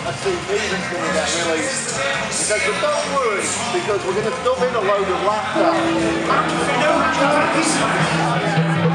a CD that's going to get released. He says, but don't worry, because we're going to dub in a load of laughter.